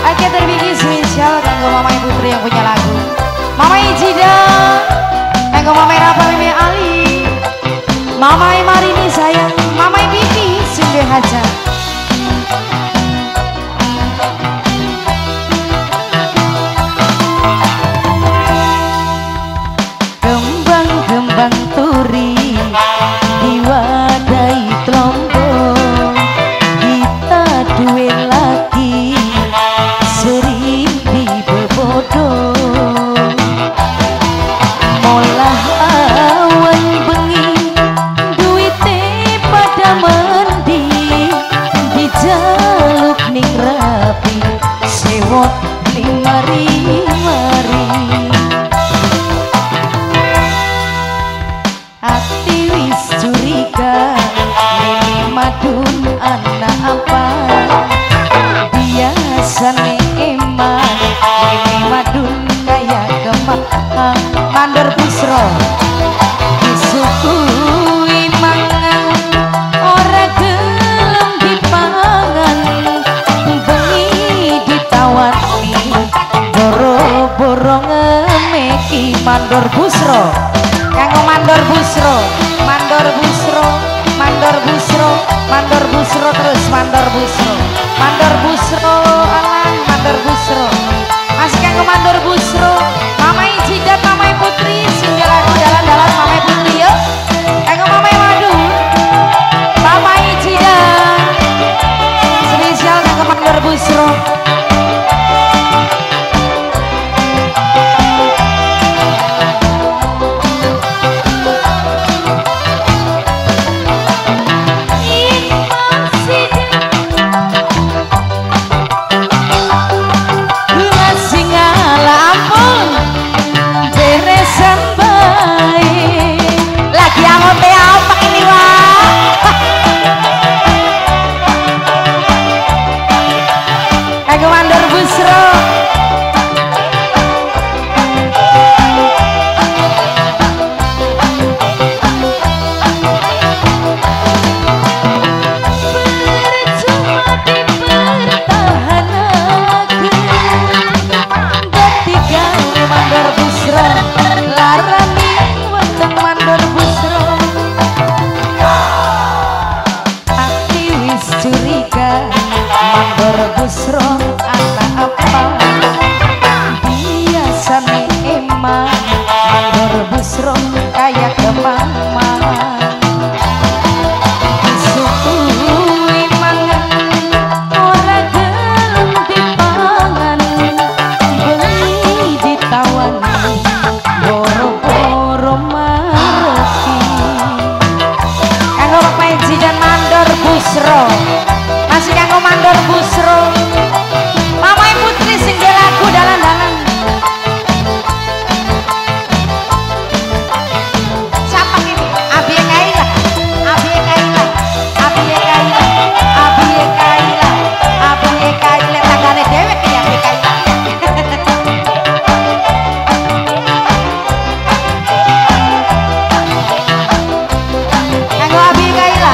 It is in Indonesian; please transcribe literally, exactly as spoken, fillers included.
Oke, terbikin spesial kanggo Mama Putri yang punya lagu. Mama Ijida, kanggo Mama Rapa Mimi Ali, Mama Marini sayang, Mama Bibi Sinde Haja. Kembang-kembang turi diwadahi tlombong, kita duwe lagi sering dibebodong. Molah awan bengi duite pada mendi, dijaluk ning rapi sewot ning mari-mari. Hati wis curiga ini madun anak apa, biasane eman ini madun kaya kemak mandor busro disukui mangan ora gelem dipangan, bengi ditawani boro-boro ngemeki mandor busro. Kanggo mandor busro, mandor busro, mandor busro, mandor busro terus mandor busro, mandor busro, alang mandor busro. Masih kanggo mandor busro, Mama Ijidat, Mama Putri, sing lagu dalan-dalan Mama Putri yuk. Kanggo Mama Madu, Mama Ijidat, spesial kanggo mandor busro. Masih kanggo mandor busro, Mama Putri sing lagu dalan-dalan. Siapa ini? Abi Kaila, Abi Kaila, Abi Kaila, Abi Kaila, Abi Kaila, tanggane dewek ya Abi Kaila. Kanggo Abi Kaila.